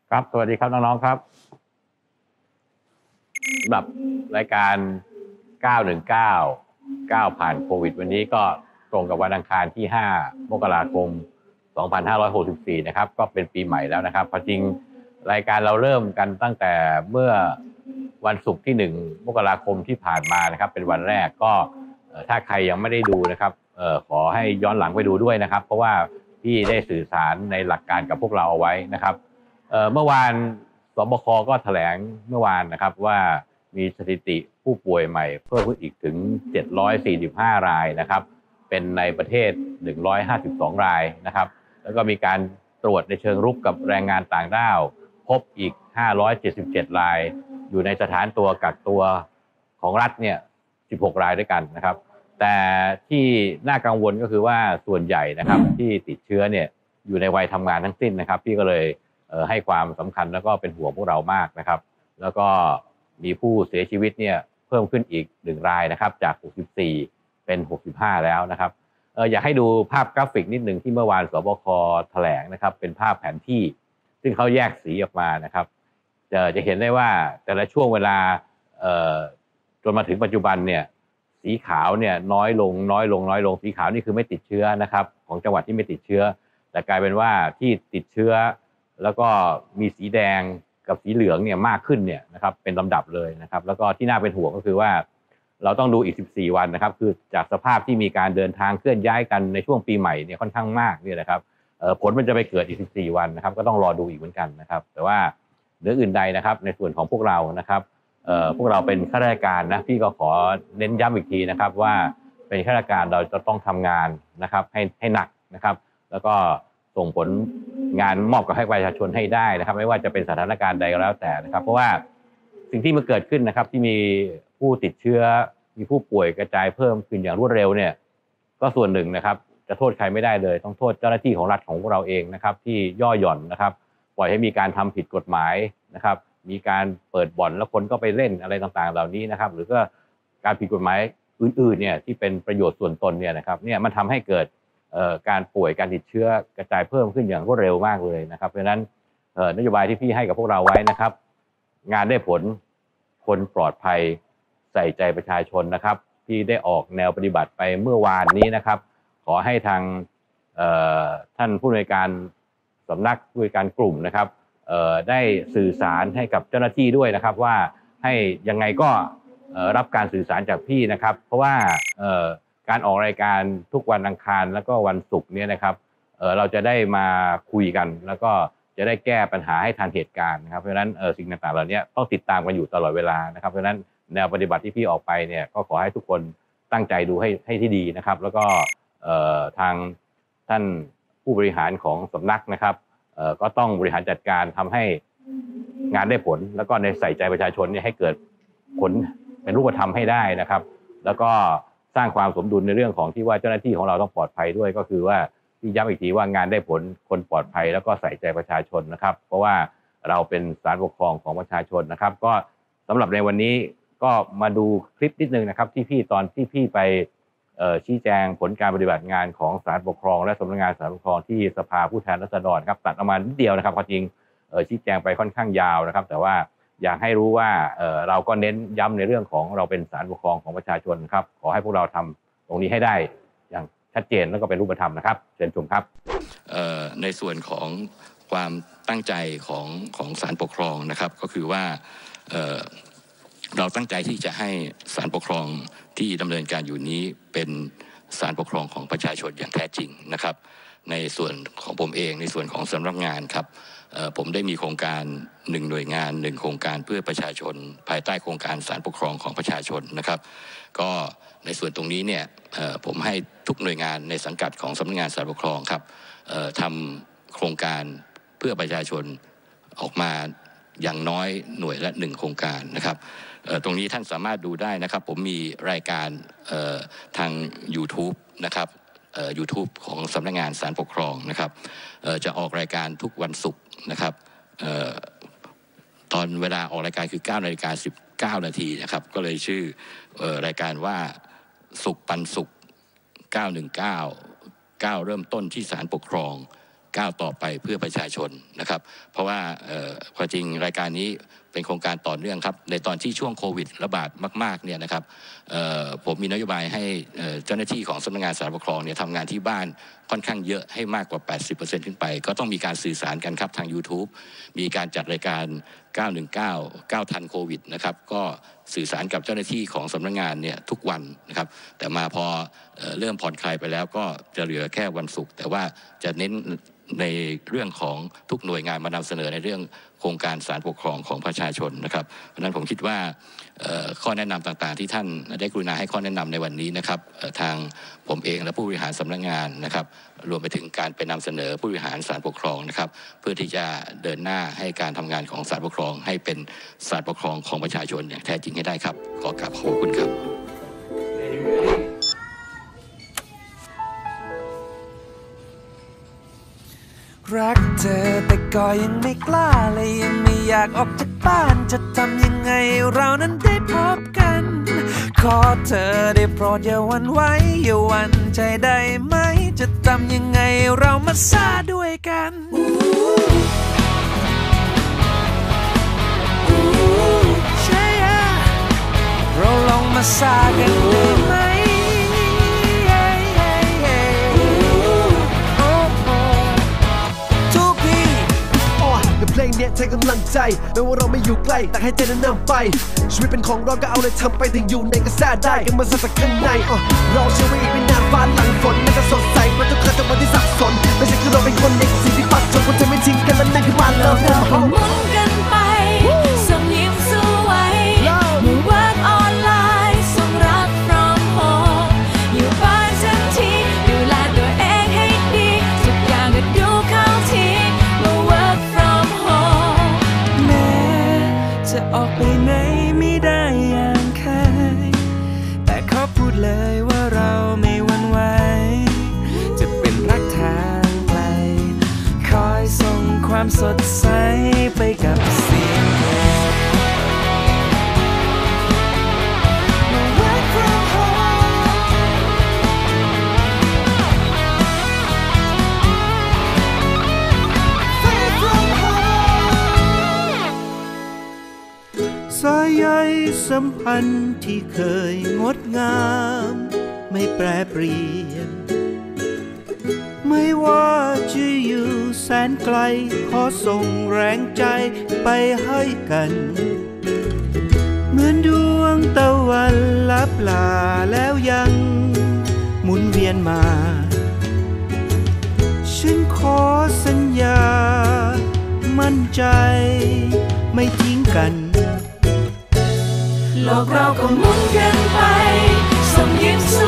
ครับสวัสดีครับน้องๆครับสำหรับรายการ 919 9ผ่านโควิดวันนี้ก็ตรงกับวันอังคารที่ 5 มกราคม 2564 นะครับก็เป็นปีใหม่แล้วนะครับจริงรายการเราเริ่มกันตั้งแต่เมื่อวันศุกร์ที่ 1 มกราคมที่ผ่านมานะครับเป็นวันแรกก็ถ้าใครยังไม่ได้ดูนะครับขอให้ย้อนหลังไปดูด้วยนะครับเพราะว่าพี่ได้สื่อสารในหลักการกับพวกเราเอาไว้นะครับเมื่อวานสบคก็แถลงเมื่อวานนะครับว่ามีสถิติผู้ป่วยใหม่เพิ่มขึ้นอีกถึง745รายนะครับเป็นในประเทศ152รายนะครับแล้วก็มีการตรวจในเชิงรุกกับแรงงานต่างด้าวพบอีก577รายอยู่ในสถานตัวกักตัวของรัฐเนี่ย16รายด้วยกันนะครับแต่ที่น่ากังวลก็คือว่าส่วนใหญ่นะครับที่ติดเชื้อเนี่ยอยู่ในวัยทำงานทั้งสิ้นนะครับพี่ก็เลยให้ความสำคัญแล้วก็เป็นห่วงพวกเรามากนะครับแล้วก็มีผู้เสียชีวิตเนี่ยเพิ่มขึ้นอีก1รายนะครับจาก64เป็น65แล้วนะครับอยากให้ดูภาพกราฟิกนิดหนึ่งที่เมื่อวานสบคแถลงนะครับเป็นภาพแผนที่ซึ่งเขาแยกสีออกมานะครับจะเห็นได้ว่าแต่ละช่วงเวลาจนมาถึงปัจจุบันเนี่ยสีขาวเนี่ยน้อยลงสีขาวนี่คือไม่ติดเชื้อนะครับของจังหวัดที่ไม่ติดเชื้อแต่กลายเป็นว่าที่ติดเชื้อแล้วก็มีสีแดงกับสีเหลืองเนี่ยมากขึ้นเนี่ยนะครับเป็นลำดับเลยนะครับแล้วก็ที่น่าเป็นห่วงก็คือว่าเราต้องดูอีก14วันนะครับคือจากสภาพที่มีการเดินทางเคลื่อนย้ายกันในช่วงปีใหม่เนี่ยค่อนข้างมากเนี่ยนะครับผลมันจะไปเกิดอีก14วันนะครับก็ต้องรอดูอีกเหมือนกันนะครับแต่ว่าเหนืออื่นใดนะครับในส่วนของพวกเรานะครับพวกเราเป็นข้าราชการนะพี่ก็ขอเน้นย้ำอีกทีนะครับว่าเป็นข้าราชการเราจะต้องทำงานนะครับให้หนักนะครับแล้วก็ส่งผลงานมอบกับให้ประชาชนให้ได้นะครับไม่ว่าจะเป็นสถานการณ์ใดก็แล้วแต่นะครับเพราะว่าสิ่งที่มันเกิดขึ้นนะครับที่มีผู้ติดเชื้อมีผู้ป่วยกระจายเพิ่มขึ้นอย่างรวดเร็วเนี่ยก็ส่วนหนึ่งนะครับจะโทษใครไม่ได้เลยต้องโทษเจ้าหน้าที่ของรัฐของพวกเราเองนะครับที่ย่อหย่อนนะครับปล่อยให้มีการทำผิดกฎหมายนะครับมีการเปิดบ่อนแล้วคนก็ไปเล่นอะไรต่างๆเหล่านี้นะครับหรือก็การผิดกฎหมายอื่นๆเนี่ยที่เป็นประโยชน์ส่วนตนเนี่ยนะครับเนี่ยมันทำให้เกิดการป่วยการติดเชื้อกระจายเพิ่มขึ้นอย่างรวดเร็วมากเลยนะครับเพราะฉะนั้นนโยบายที่พี่ให้กับพวกเราไว้นะครับงานได้ผลคนปลอดภัยใส่ใจประชาชนนะครับที่ได้ออกแนวปฏิบัติไปเมื่อวานนี้นะครับขอให้ทางท่านผู้อำนวยการสำนักผู้อำนวยการกลุ่มนะครับได้สื่อสารให้กับเจ้าหน้าที่ด้วยนะครับว่าให้ยังไงก็รับการสื่อสารจากพี่นะครับเพราะว่าการออกรายการทุกวันอังคารแล้วก็วันศุกร์เนี่ยนะครับเราจะได้มาคุยกันแล้วก็จะได้แก้ปัญหาให้ทันเหตุการณ์นะครับเพราะฉะนั้นสิ่งต่างๆเหล่านี้ต้องติดตามกันอยู่ตลอดเวลานะครับเพราะฉะนั้นแนวปฏิบัติที่พี่ออกไปเนี่ยก็ขอให้ทุกคนตั้งใจดูให้ที่ดีนะครับแล้วก็ทางท่านผู้บริหารของสำนักนะครับก็ต้องบริหารจัดการทำให้งานได้ผลแล้วก็ในใส่ใจประชาชนเนี่ยให้เกิดผลเป็นรูปธรรมให้ได้นะครับแล้วก็สร้างความสมดุลในเรื่องของที่ว่าเจ้าหน้าที่ของเราต้องปลอดภัยด้วยก็คือว่าที่ย้ำอีกทีว่างานได้ผลคนปลอดภัยแล้วก็ใส่ใจประชาชนนะครับเพราะว่าเราเป็นศาลปกครองของประชาชนนะครับก็สำหรับในวันนี้ก็มาดูคลิปนิดนึงนะครับที่พี่ตอนที่พี่ไปชี้แจงผลการปฏิบัติงานของศาลปกครองและสำนักงานศาลปกครองที่สภาผู้แทนราษฎรครับตัดออกมานิดเดียวนะครับความจริงชี้แจงไปค่อนข้างยาวนะครับแต่ว่าอยากให้รู้ว่าเราก็เน้นย้ำในเรื่องของเราเป็นศาลปกครองของประชาชนครับขอให้พวกเราทำตรงนี้ให้ได้อย่างชัดเจนแล้วก็เป็นรูปธรรมนะครับเชิญชมครับในส่วนของความตั้งใจของศาลปกครองนะครับก็คือว่าเราตั้งใจที่จะให้ศาลปกครองที่ดำเนินการอยู่นี้เป็นศาลปกครองของประชาชนอย่างแท้จริงนะครับในส่วนของผมเองในส่วนของสำนักงานครับผมได้มีโครงการ1หน่วยงาน1โครงการเพื่อประชาชนภายใต้โครงการศาลปกครองของประชาชนนะครับก็ในส่วนตรงนี้เนี่ยผมให้ทุกหน่วยงานในสังกัดของสำนักงานศาลปกครองครับทำโครงการเพื่อประชาชนออกมาอย่างน้อยหน่วยละ1โครงการนะครับตรงนี้ท่านสามารถดูได้นะครับผมมีรายการทาง YouTube นะครับ YouTube ของสำนักงานศาลปกครองนะครับจะออกรายการทุกวันศุกร์นะครับตอนเวลาออกรายการคือ 9:19 นาทีนะครับก็เลยชื่อรายการว่าสุขปันสุข919 9เริ่มต้นที่ศาลปกครองก้าวต่อไปเพื่อประชาชนนะครับเพราะว่าความจริงรายการนี้เป็นโครงการต่อเนื่องครับในตอนที่ช่วงโควิดระบาดมากๆเนี่ยนะครับผมมีนโยบายให้เจ้าหน้าที่ของสำนักงานศาลปกครองเนี่ยทำงานที่บ้านค่อนข้างเยอะให้มากกว่า 80% ขึ้นไปก็ต้องมีการสื่อสารกันครับทาง YouTube มีการจัดรายการ919ทันโควิดนะครับก็สื่อสารกับเจ้าหน้าที่ของสำนักงานเนี่ยทุกวันนะครับแต่มาพอเริ่มผ่อนคลายไปแล้วก็จะเหลือแค่วันศุกร์แต่ว่าจะเน้นในเรื่องของทุกหน่วยงานมานำเสนอในเรื่องโครงการศาลปกครองของประชาชนนะครับเพราะฉะนั้นผมคิดว่าข้อแนะนำต่างๆที่ท่านได้กรุณาให้ข้อแนะนำในวันนี้นะครับทางผมเองและผู้บริหารสำนักงานนะครับรวมไปถึงการไปนำเสนอผู้บริหารศาลปกครองนะครับเพื่อที่จะเดินหน้าให้การทำงานของศาลปกครองให้เป็นศาลปกครองของประชาชนอย่างแท้จริงให้ได้ครับขอกราบขอบคุณครับรักเธอแต่ก็ยังไม่กล้าเลยยังไม่อยากออกจากบ้านจะทำยังไงเรานั้นได้พบกันขอเธอได้โปรดอย่าหวั่นไหวอย่าหวั่นใจได้ไหมจะทำยังไงเรามาซ่าด้วยกันใช่เราลองมาซ่ากันได้ไหมเพลงเนี้ยใช้กำลังใจแม้ว่าเราไม่อยู่ใกล้แต่ให้ใจนั้นนำไปชีวิตเป็นของเราก็เอาเลยทำไปถึงอยู่ในกระแสได้กันมาสักข้างในเราเชื่อว่าอีกไม่นานฟ้าหลังฝนมันจะสดใสมันทุกครั้งจากวันที่สับสนไม่ใช่คือเราเป็นคนเด็กสิ่งที่ปักจนคนจะไม่ทิ้งกันมันนั่นคือบ้านเราหมุนกันไปส่งยิ้มสู้ไว้มือวัดออนไลน์ส่งรัก from home อยู่บ้านทั้งทีดูแลตัวเองให้ดีทุกอย่างก็ดูเข้าทีจะออกไปไหนไม่ได้อย่างเคยแต่ขอพูดเลยว่าเราไม่หวั่นไหวจะเป็นรักทางไกลคอยส่งความสดใสไปกับเสียงเพลงสายใยสัมพันธ์ที่เคยงดงามไม่แปรเปลี่ยนไม่ว่าจะอยู่แสนไกลขอส่งแรงใจไปให้กันเหมือนดวงตะวันลับลาแล้วยังหมุนเวียนมาฉันขอสัญญามั่นใจไม่ทิ้งกันโลกเราก็หมุนกันไปส่งยิ้มสู้